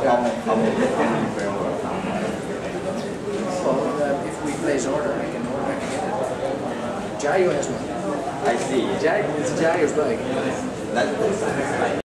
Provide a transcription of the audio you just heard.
how many can you bring over? Well, if we place order, I can get it. Jayo has one. I see. It's Jayo's bike. That's